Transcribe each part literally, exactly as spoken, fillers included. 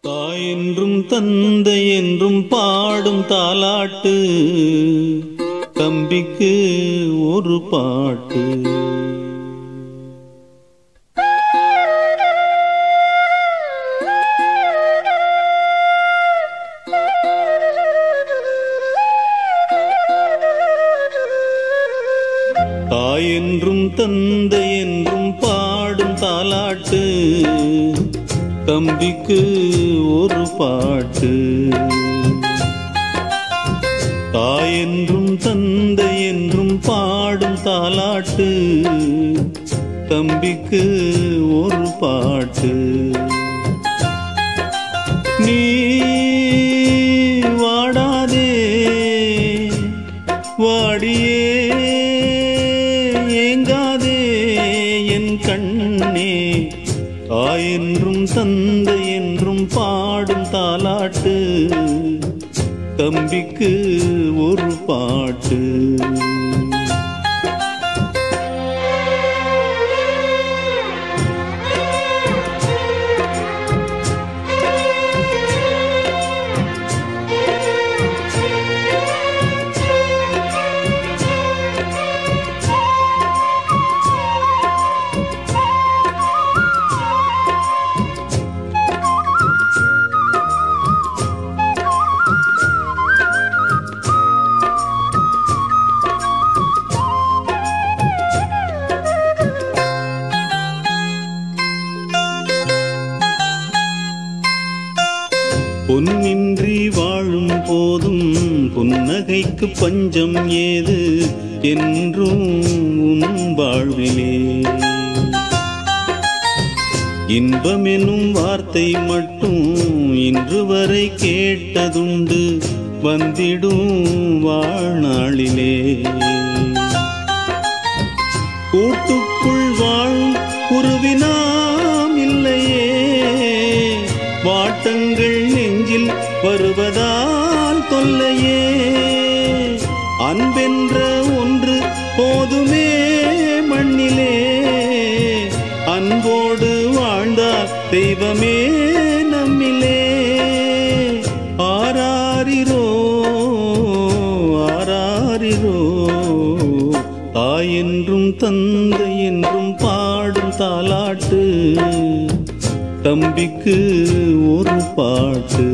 தாயென்றும் தந்தை என்றும் பாடும் தாலாட்டு, தம்பிக்கு ஒரு பாட்டு. தாயென்றும் தந்தை என்றும் பாடும் தாலாட்டு, தம்பிக்கு ஒரு பாட்டு. தாயென்றும் தந்தை என்றும் பாடும் தாலாட்டு, தம்பிக்கு ஒரு பாட்டு. நீ வாடாதே வாடியே ஏங்காதே என் கண்ணே, தாயென்றும் தந்தை என்றும் பாடும் தாலாட்டு, தம்பிக்கு ஒரு பாட்டு. பொன்னின்றி வாழும் போதும் புன்னகைக்கு பஞ்சம் ஏது என்றும் உன் வாழ்விலே. இன்பமெனும் வார்த்தை மட்டும் இன்று வரை கேட்டதுண்டு வந்திடும் வாழ்நாளிலே. கூட்டுக்குள் வாழும் உருவினாம் இல்லையே, வாட்டங்கள் நெஞ்சில் வருவதால் தொல்லையே. அன்பென்ற ஒன்று போதுமே மண்ணிலே, அன்போடு வாழ்ந்தார் தெய்வமே நம்மிலே. ஆராரிரோ ஆராரிரோ, தாயென்றும் தந்தை என்றும் பாடும் தாலாட்டு, தம்பிக்கு ஒரு பாட்டு.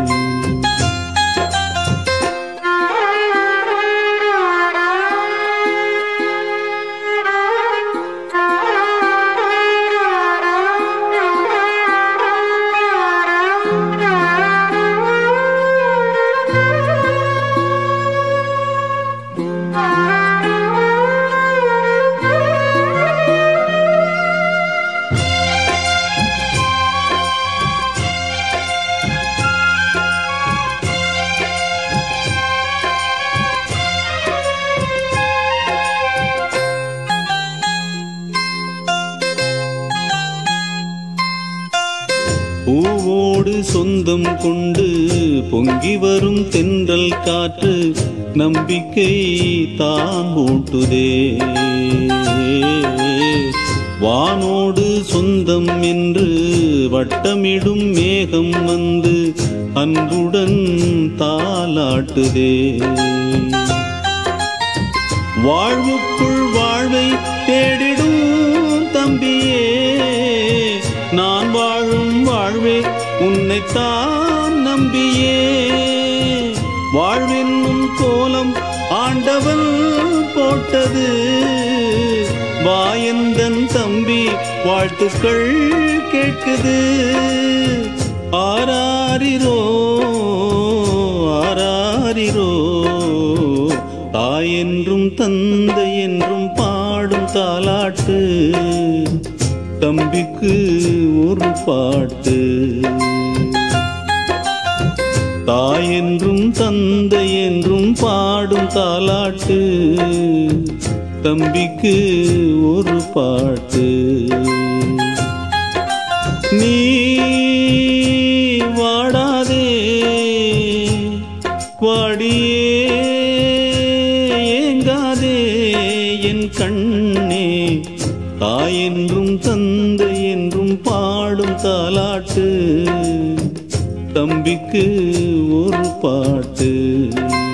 பூவோடு சொந்தம் கொண்டு பொங்கி வரும் தென்றல் காற்று நம்பிக்கை தான் ஊட்டுதே. வானோடு சொந்தம் என்று வட்டமிடும் மேகம் வந்து அன்புடன் தாலாட்டுதே. வாழ்வுக்குள் வாழ்வை தேடிடும் தம்பியே, நான் வாழும் வாழ்வே உன்னைத்தான் நம்பியே. வாழ்வென்னும் கோலம் ஆண்டவன் போட்டது, வாயந்தன் தம்பி வாழ்த்துக்கள் கேட்குது. ஆராரிரோ ஆராரிரோ, தாயென்றும் தந்தை என்றும் பாடும் தாலாட்டு, தம்பிக்கு ஒரு பாட்டு. தாயென்றும் தந்தை என்றும் பாடும் தாலாட்டு, தம்பிக்கு ஒரு பாட்டு. நீ வாடாதே வாடியே ஏங்காதே என் கண்ணே, தாயென்றும் தந்தை என்றும் பாடும் தாலாட்டு, தம்பிக்கு ஒரு பாட்டு.